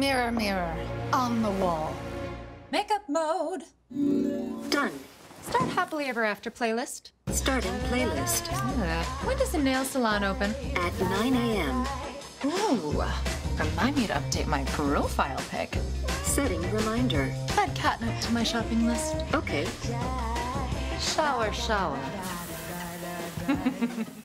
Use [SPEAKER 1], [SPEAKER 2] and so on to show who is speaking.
[SPEAKER 1] Mirror, mirror, on the wall.
[SPEAKER 2] Makeup mode.
[SPEAKER 3] Done.
[SPEAKER 2] Start happily ever after playlist.
[SPEAKER 3] Starting playlist.
[SPEAKER 2] When does the nail salon open?
[SPEAKER 3] At 9 a.m.
[SPEAKER 2] Ooh, remind me to update my profile pic.
[SPEAKER 3] Setting reminder.
[SPEAKER 2] Add catnip to my shopping list.
[SPEAKER 3] Okay.
[SPEAKER 2] Shower, shower.